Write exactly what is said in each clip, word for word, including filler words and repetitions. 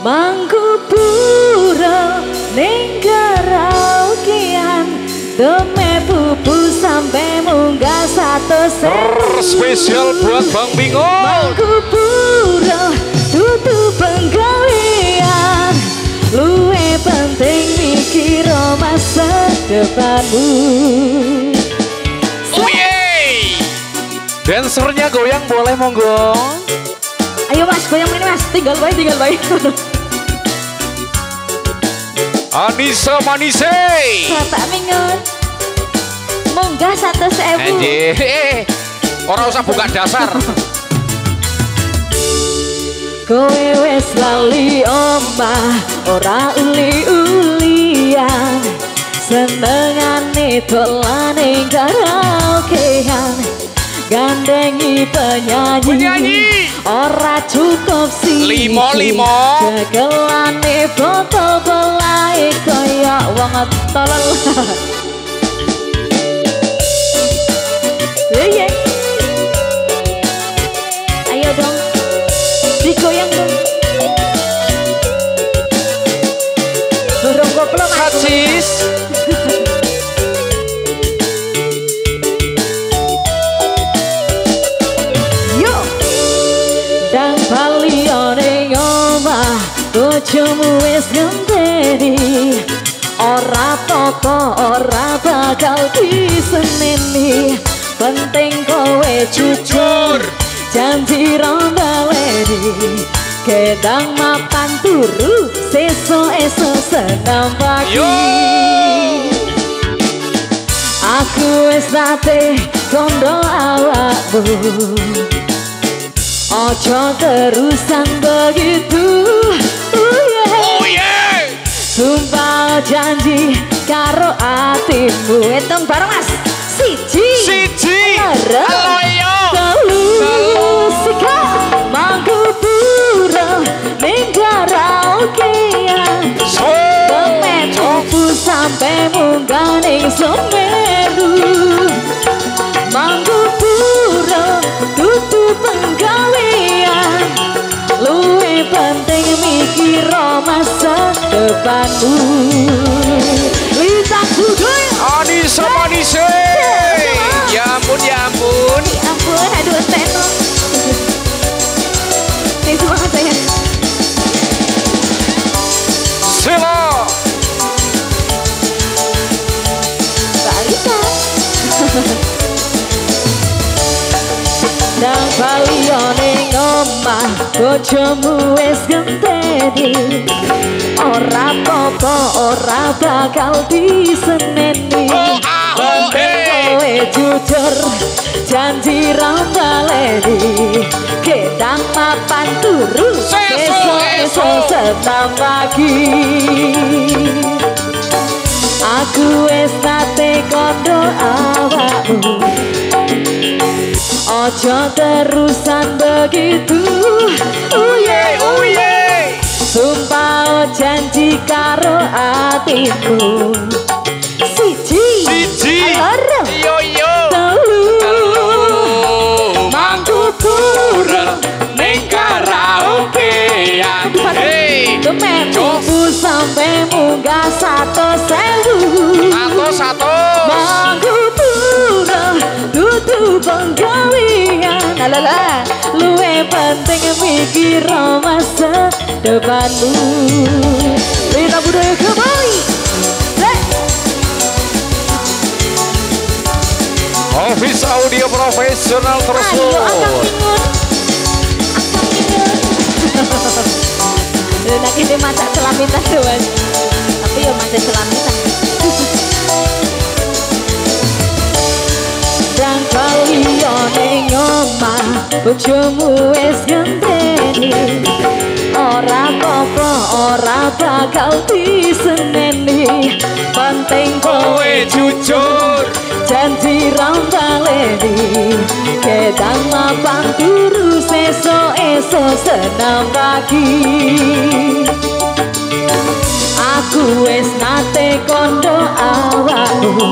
Mangkubura ning karaokean deme pupu sampai munggah satu sewu. Spesial buat Bang Bingung. Mangkubura tutu penggawean luwe penting mikir masa depanmu. Oh yeay. Dancernya goyang boleh monggo. Ayo mas goyang ini mas, tinggal baik tinggal baik. Anissa Manise. Bapak Mingun munggah satu sewu. Anjir, orang usah buka dasar. Kowe wes lali omah, ora uli-ulian. Senengane dolan ning karaokean, gandengi penyanyi, penyanyi. Ora cukup sih Limo limo. Cekelane botol belai kaya wong tolol. Iya. Ayo dong, digoyang dong. Dorong goblok Kacis. Bojomu wis genteni, ora apa-apa ora bakal diseneni. Penting kowe jujur, janji ra baleni. Kedang mapan turu, sesuk-esuk senam pagi. Aku wis nate kondo awakmu, ojo terusan begitu. Oh yeah. Sumpah janji karo atimu. Hitung bareng mas. Siji Siji loro telu sika Mangkubura ning karaokean Pemen pupu sampe munggah ning Semeru. Mangkubura tutu penggawean, luwe penting mikir masa depanmu. Lisa Kudoy Anissa Manise. Ya ampun ya ampun. Ya ampun, aduh Steno. Thank you banget saya. Sila. Mbak Lisa. Nang baliyane ngomah bojomu wis genteni, ora apa-apa ora bakal diseneni. Penting kowe jujur, janji ra baleni. Kedang mapan turu, esuk-esuk senam pagi. Aku wis nate kondo awakmu, ojo terusan begitu. Uye uye, sumpah janji karo atimu. Siji Siji loro yo yo telu Mangkubura ning karaokean. Hey Temen pupu sampe munggah satu sewu. Satu satu. Mangkubura tutu penggawean, alala luwe penting mikir masa depanmu. Lina budaya kembali. Office audio profesional terus. Ayo Akang Mingun, Akang Mingun. Nanti dia masak selamitan doang, tapi ya masak selamitan. Dan kaliyane ngomah bojomu wis genteni, ora apa-apa ora bakal diseneni. Penting kowe jujur, janji ra baleni. Kedang mapan turu, sesuk-esuk senam pagi. Aku wis nate kondo awakmu,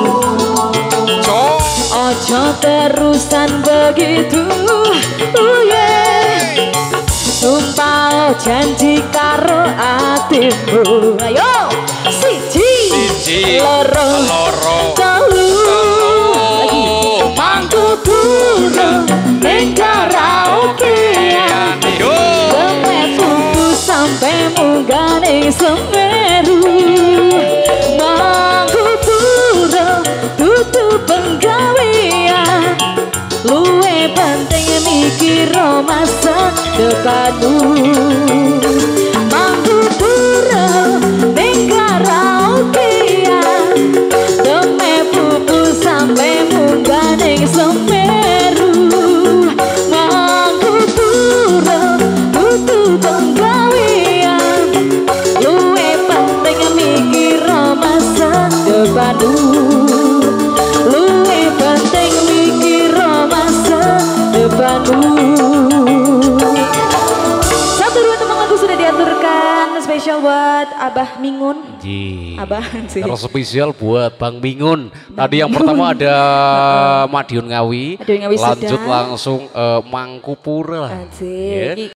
ojo terusan begitu. Uh, yeah. Sumpah janji karo atimu. Ayo siji Siji loro loro telu lagi mangku turu ning karaokean Yo sampai putu sampai munggah ning Semeru mangku turu tutu penggawean luwe penting mikir masa depanmu mangku turu ning karaokean deme pupu sampai munggah ning Semeru mangku turu tutu penggawean luwe penting mikir masa depanmu luwe penting mikir masa depanmu. Satu dua teman lagu sudah diaturkan spesial buat Abah Mingun. Ji. Abah sih. Terus spesial buat Bang Mingun. Tadi yang pertama ada Madiun Ngawi. Madiun Ngawi Lanjut sudah. langsung uh, Mangkupura. Asik. Yeah.